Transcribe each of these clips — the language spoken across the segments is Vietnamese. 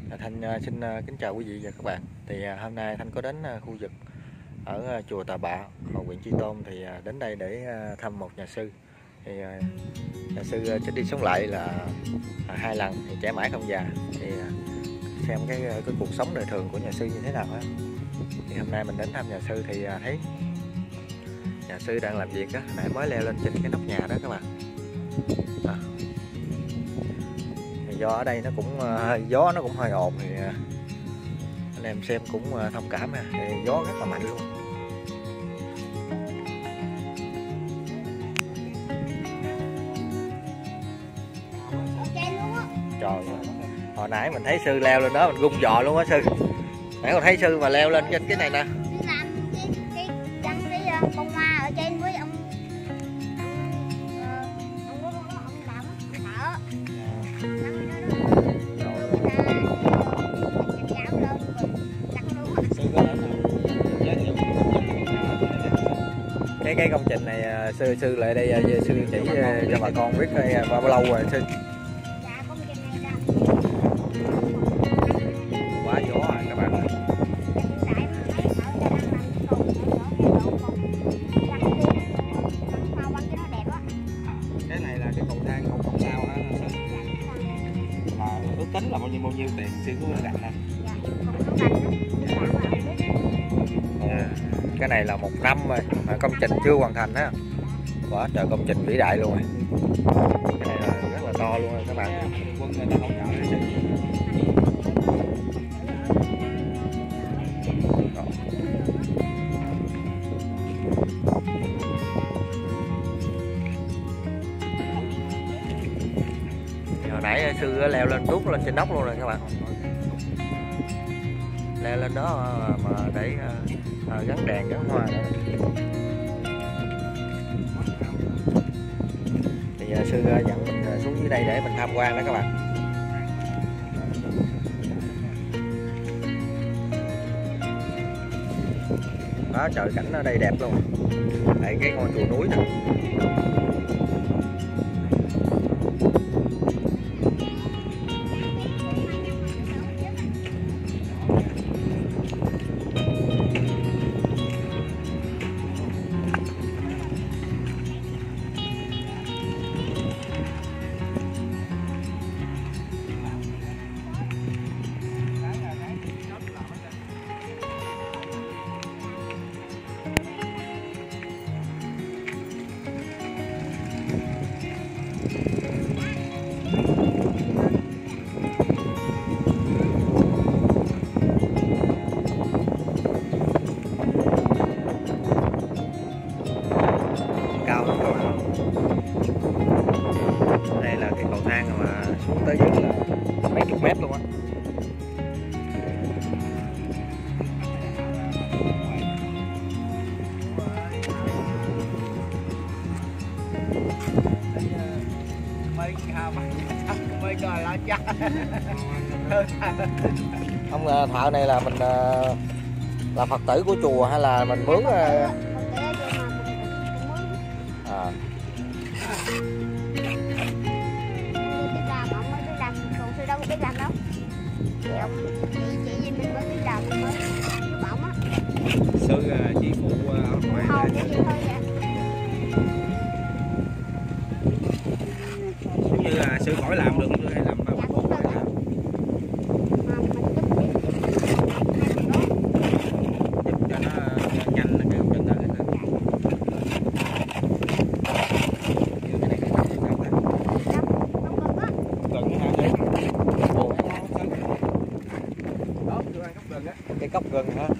Thanh xin kính chào quý vị và các bạn. Thì hôm nay Thanh có đến khu vực ở chùa Tà Bạ, huyện Tri Tôn, thì đến đây để thăm một nhà sư. Thì nhà sư chết đi sống lại là 2 lần, thì trẻ mãi không già. Thì xem cái cuộc sống đời thường của nhà sư như thế nào á. Thì hôm nay mình đến thăm nhà sư thì thấy nhà sư đang làm việc á, nãy mới leo lên trên cái nóc nhà đó các bạn. Do ở đây nó cũng gió nó cũng hơi ồn, thì anh em xem cũng thông cảm ha. Thì gió rất là mạnh luôn. Trời ơi, hồi nãy mình thấy sư leo lên đó mình gung giò luôn á sư. Nãy còn thấy sư mà leo lên trên cái này nè. Bông hoa ở trên với ông cái công trình này sư lại đây sư chỉ cho bà con biết bao lâu rồi sư? dạ, công trình này Quá gió rồi các bạn ơi. Cái này là cái cầu thang không sao hả? Mà ước tính là bao nhiêu tiền sư có gạch nè? Cái này là 1 năm rồi mà công trình chưa hoàn thành á. Quá trời công trình vĩ đại luôn rồi. Cái này là rất là to luôn rồi các bạn. Quân người ta hỗ trợ để xây. Hồi nãy sư leo lên tuốt lên trên nóc luôn rồi các bạn. Leo lên đó mà để gắn đèn gắn hoa nữa. Thì sư dẫn mình xuống dưới đây để mình tham quan đó các bạn. Đó, trời cảnh ở đây đẹp luôn. Đây cái ngôi chùa núi nè. Cao lắm các bạn. Đây là cái cầu thang mà xuống tới dưới là mấy chục mét luôn á. Ông thợ này là mình là Phật tử của chùa hay là mình mướn? Sư chỉ phụ ở ngoài thôi giống như là sư khỏi làm được hay làm đâu giúp cho nó nhanh cái công trình đó. Cái cốc gừng hả?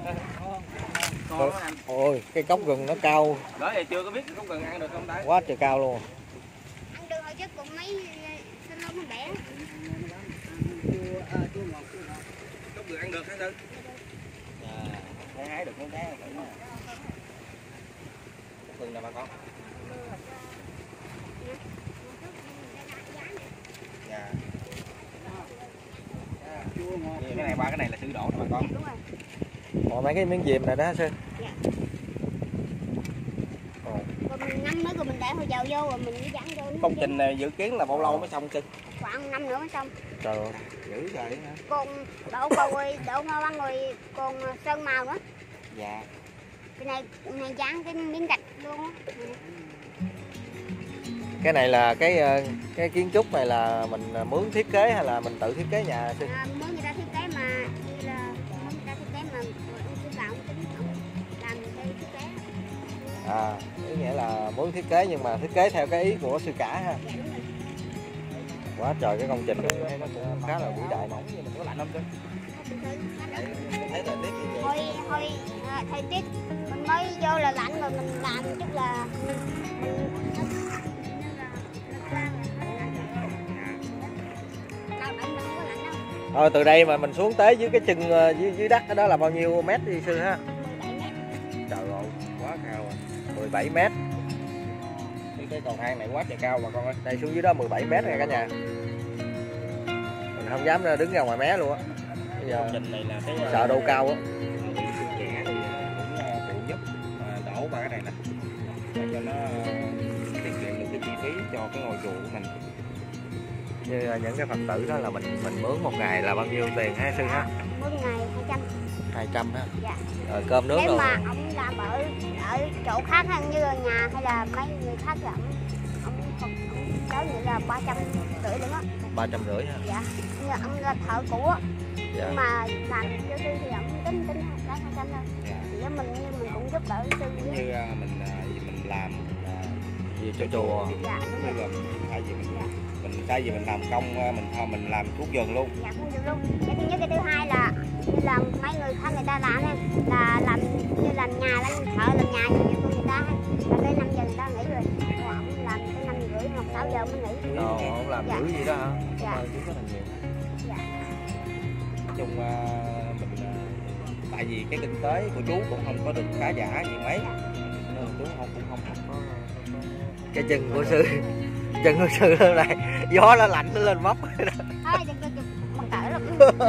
Ôi, cái cốc gừng nó cao. Đó thì chưa có biết cái cốc gừng ăn được không ta? Quá trời cao luôn. ăn được rồi chứ cũng mấy xin lỗi nó bẻ. Cốc gừng ăn được hả sư? Thấy hái được mấy cái rồi. Cốc gừng nè bà con. Dạ. Cái này qua cái này là sư đổ nè bà con. Đúng rồi. Ồ, mấy cái miếng diềm này đó sư. Dạ. Rồi mình ngâm mới rồi mình để hồi dầu vô rồi mình mới dán vô. Công trình này dự kiến là bao lâu mới xong sư? khoảng năm nữa mới xong. Trời ơi. Dữ vậy hả? Còn đậu hoa văn rồi còn sơn màu nữa. Dạ. Cái này dán cái miếng gạch luôn á. Cái này là cái kiến trúc này là mình mướn thiết kế hay là mình tự thiết kế nhà sư? Mướn người ta thiết kế mà như là mướn người ta thiết kế mà ông sư bảo ông tính ông làm theo thiết kế. À, ý nghĩa là mướn thiết kế nhưng mà thiết kế theo cái ý của sư cả ha. Dạ đúng rồi. Quá trời cái công trình này thấy nó cũng khá là vĩ đại này. Mình có lạnh không chứ? Thấy thời tiết như vậy. Hồi thời tiết mình mới vô là lạnh rồi mình làm chút là Thôi từ đây mà mình xuống tới dưới cái chân dưới đất đó là bao nhiêu mét đi sư ha? 17 mét. Trời ơi, Quá cao rồi. 17 mét. Cái cầu thang này quá trời cao bà con ơi. Đây xuống dưới đó 17 mét này cả nhà. Mình không dám đứng ra ngoài mé luôn á. Bây giờ Công trình này là cái sợ độ cao á. trẻ thì cũng phụ giúp đổ ba cái này nè để cho nó tiết kiệm được cái chi phí cho cái ngôi chùa của mình. Như những cái Phật tử đó là mình mướn một ngày là bao nhiêu tiền ha sư ha? Mỗi ngày 200. 200 ha. Dạ. Rồi cơm nước Nếu rồi. mà ông làm ở chỗ khác hơn như ở nhà hay là mấy người khác thì ông nói như là 350 luôn á. 350 ha. Dạ. Như ông là thợ cũ á. Dạ. Nhưng mà làm cho sư thì ông tính cái 200 thôi. Dạ. Thì nếu mình cũng giúp đỡ sư Giống như mình làm Gì cho chùa. dạ đúng như rồi. là thay vì mình làm công mình làm thuốc vườn luôn. Dạ cũng được luôn. Cái thứ nhất, cái thứ hai là như là mấy người khác người ta làm này là làm như làm nhà làm thợ làm nhà như người ta là tới 5 giờ người ta nghỉ rồi. Còn ông làm tới 5 rưỡi hoặc 6 giờ mới nghỉ. Ông làm Dạ. dữ gì đó hả? Dạ. Chứ rất là nhiều. Dạ. Nói chung mình tại vì cái kinh tế của chú cũng không có được khá giả gì mấy nên chú cũng không có Cái chân của sư chân của sư hôm nay gió nó lạnh nó lên móc. Thôi đừng có chụp mặt cỡ lắm.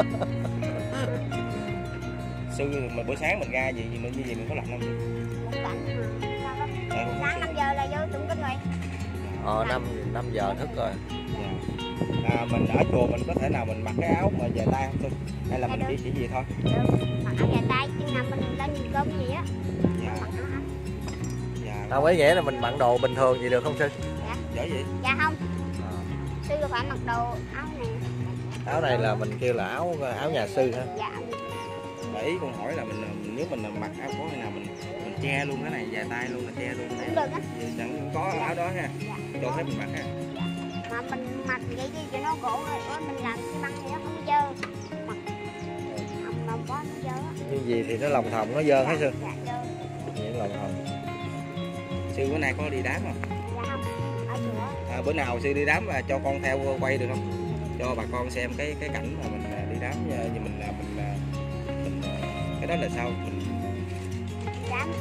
sư mà buổi sáng mình ra gì mình như gì mình có lạnh không? Một cảnh mà sao Dạ, đó. Sáng 5 giờ là vô tụng kinh rồi. 5 giờ thức rồi. Mình ở chùa mình có thể nào mình mặc cái áo mà dài tay không sư? Hay là mình chỉ gì thôi? Được. Mặc áo dài tay chừng nào mình lên nhìn cơm gì á. Dạ. Mặc áo ấm. Dạ. Không ý nghĩa là mình mặc đồ bình thường gì được không sư? Giỏi vậy? Dạ không. Sư phải mặc đồ áo này. Áo này là mình kêu là áo nhà sư ha. Dạ. Mà ý con hỏi là nếu mình mặc áo có khi nào mình che luôn cái này dài tay luôn là che luôn cái Cũng này. được á. Chẳng có áo đó ha. Dạ. Cho phép mình mặc ha. Mà mình mặc vậy chứ cho nó gỗ rồi mình làm cái băng thì nó không dơ. Mặc lòng quá nó dơ á. Như gì thì nó lòng thòng nó dơ hết sư. Dạ dơ. Vậy lòng thòng. Sư bữa nay có đi đám không? Dạ không. Ở chùa. Bữa nào sư đi đám và cho con theo quay được không? Cho bà con xem cái cảnh mà mình đi đám như mình cái đó là sao? Mình Đám.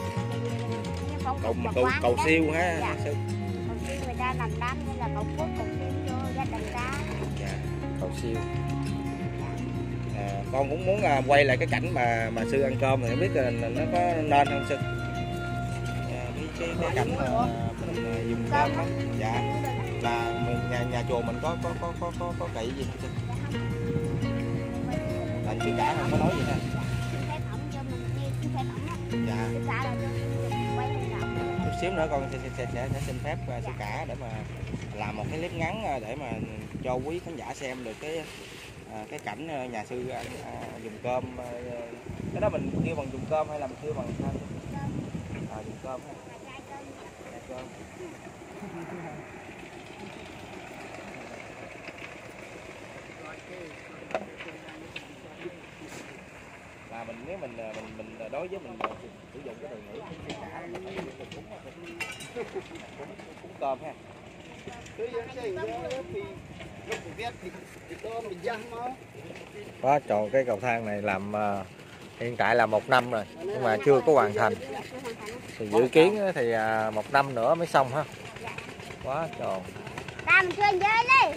cầu siêu ha. Dạ. Sư. Cầu siêu người ta làm đám như là cầu phúc cầu siêu cho gia đình ta. Dạ. Cầu siêu. Con cũng muốn quay lại cái cảnh mà sư ăn cơm thì không biết là nó có nên không sư? Cái cảnh mà mình dùng cơm đó. Dạ. Là nhà chùa mình có cậy gì không sư? Là sư cả không có nói gì ha. Xin phép ổng cho mình đi xin phép ổng á. Dạ. Sư cả là cho quay lên rộng. Chút xíu nữa con sẽ xin phép sư cả để mà làm một cái clip ngắn để mà cho quý khán giả xem được cái cảnh nhà sư dùng cơm. Cái đó mình kêu bằng dùng cơm hay là mình kêu bằng sao? Dùng cơm ha. Cơm. Là nếu mình đối với mình sử dụng cái từ ngữ sư cả là mình phải cúng cơm ha. Quá tròn cái cầu thang này làm hiện tại là 1 năm rồi nhưng mà chưa có hoàn thành. Thì dự kiến thì 1 năm nữa mới xong ha. Quá tròn. Ta mình chơi dơi đi.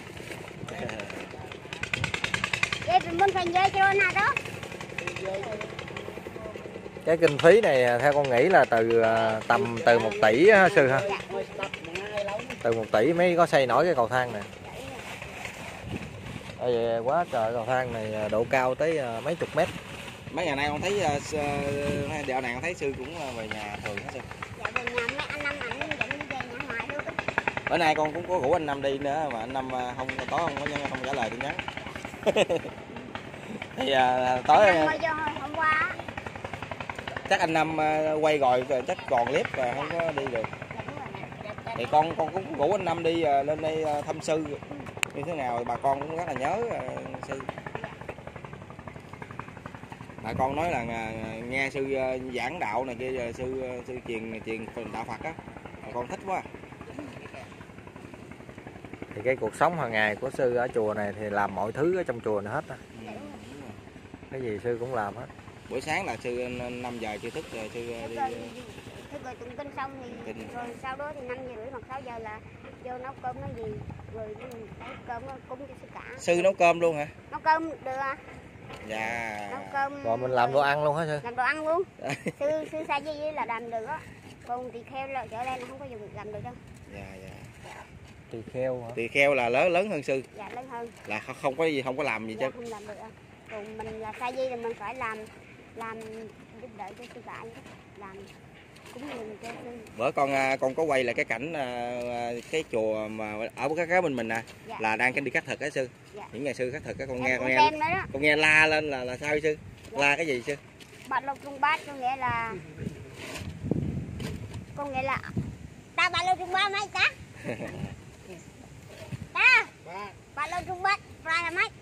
Vậy mình muốn phải dơi cho nào đó. Cái kinh phí này theo con nghĩ là tầm từ 1 tỷ ha sư ha. Từ 1 tỷ mới có xây nổi cái cầu thang này. Ê, quá trời, cầu thang này độ cao tới mấy chục mét. Mấy ngày nay con thấy dạo này con thấy sư cũng về nhà thường hết sư. Dạ về nhà mấy anh Năm ảnh dẫn đi về nhà ngoài luôn. Bữa nay con cũng có rủ anh Năm đi nữa mà anh Năm không không trả lời tin nhắn. Thì tối Hôm qua chắc anh Năm quay rồi chắc còn clip và không có đi được. Thì con cũng rủ anh Năm đi lên đây thăm sư như thế nào, bà con cũng rất là nhớ sư. Bà con nói là nghe sư giảng đạo này kia, sư truyền đạo Phật á, bà con thích quá. Thì cái cuộc sống hàng ngày của sư ở chùa này thì làm mọi thứ ở trong chùa này hết á. Cái gì sư cũng làm hết. Buổi sáng là sư 5 giờ chưa thức rồi sư đi thức rồi tụng kinh xong thì rồi sau đó thì 5:30 hoặc 6 giờ là vô nấu cơm cái gì rồi lấy cơm cúng cho sư cả. Sư nấu cơm luôn hả? Nấu cơm được à? Dạ. Nấu cơm Rồi mình làm đồ ăn luôn hả sư? làm đồ ăn luôn. sư sa di là làm được á, còn tỳ kheo là trở lên là không có dùng làm được đâu. Dạ dạ. Tỳ kheo hả? Tỳ kheo là lớn hơn sư. Dạ lớn hơn. Là không có gì, không có làm gì Dạ, chứ. không làm được. Còn mình là sa di là mình phải làm giúp đỡ cho sư cả, làm cũng như cho sư. Bữa con có quay lại cái cảnh cái chùa mà ở cái bên mình nè. Dạ. Là đang đi khắc thực á sư. Dạ. Những ngày sư khắc thực á con Em nghe xem nữa đó. con nghe la lên là sao sư? Dạ. La cái gì sư? Bạch lộc trung bát có nghĩa là ta bạch lộc trung bát mấy ta? Ta bạch lộc trung bát ra là mấy?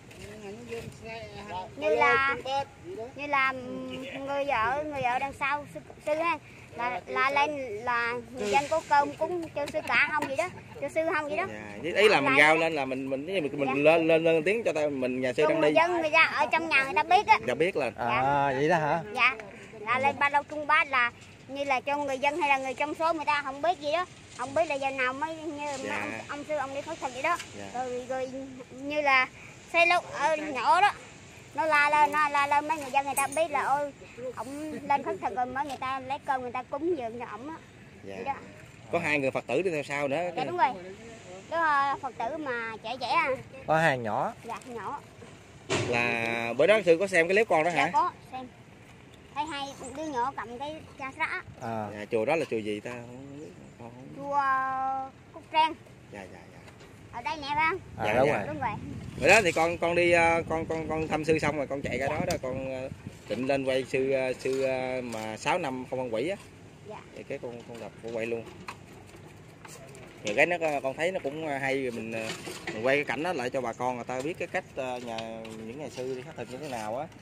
Như là người vợ đằng sau sư ha, là lên là người dân có cơm cúng cho sư cả không gì đó, cho sư không gì đó. Dạ. Ý là mình gao lên là mình Dạ. lên tiếng cho mình nhà sư đang người đi. dân người ta ở trong nhà người ta biết á. Dạ biết lên. Vậy đó hả? Dạ, là lên ba lô trung bát là như là cho người dân hay là người trong số người ta không biết gì đó, không biết là giờ nào mới như Dạ. ông sư ông đi khất thực vậy đó. Dạ. Rồi như là xe lúc ở nhỏ đó nó la lên mấy người dân người ta biết là ôi ông lên khất thực rồi mới người ta lấy cơm người ta cúng dường cho ổng á. Dạ. Vậy đó. Có 2 người Phật tử đi theo sau nữa. Dạ đúng rồi. Đó Phật tử mà trẻ à. Có hàng nhỏ. Dạ nhỏ. Là bữa đó sư có xem cái clip con đó hả? Dạ có xem. Thấy hai đứa nhỏ cầm cái cha sá. Dạ, chùa đó là chùa gì ta? Không biết. Chùa Cúc Trang. Dạ dạ dạ. Ở đây nè phải không? Dạ, Đúng dạ. rồi. Đúng rồi. Bữa đó thì con đi con thăm sư xong rồi con chạy ra đó con định lên quay sư mà 6 năm không ăn quỷ á. Dạ. Thì cái con gặp con quay luôn. Nhiều cái nó con thấy nó cũng hay, mình quay cái cảnh đó lại cho bà con người ta biết cái cách những nhà sư đi khắc thực như thế nào á.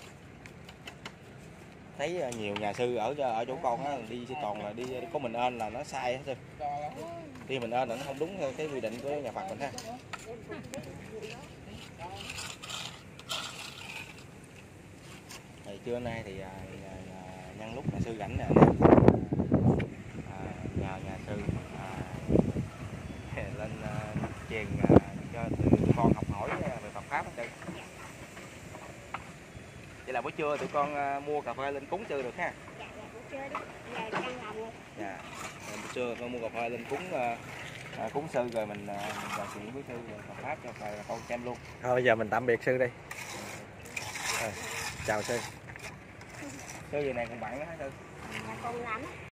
Thấy nhiều nhà sư ở chỗ con á đi toàn là đi có mình ơn là nó sai hết sư. Đi mình ơn là nó không đúng theo cái quy định của nhà Phật mình ha. Thì trưa nay thì nhân lúc nhà sư rảnh nè, nhờ nhà sư lên truyền cho tụi con học hỏi về Phật pháp hết trơn. Vậy là buổi trưa tụi con mua cà phê lên cúng sư được ha. Dạ, buổi trưa đi. Giờ căng lòng rồi. Dạ. Buổi trưa con mua cà phê lên cúng sư rồi mình trò chuyện với sư về Phật pháp cho bà con xem luôn. Thôi bây giờ mình tạm biệt sư đi. Chào sư. Sư giờ này còn bận hả sư? Dạ còn làm á.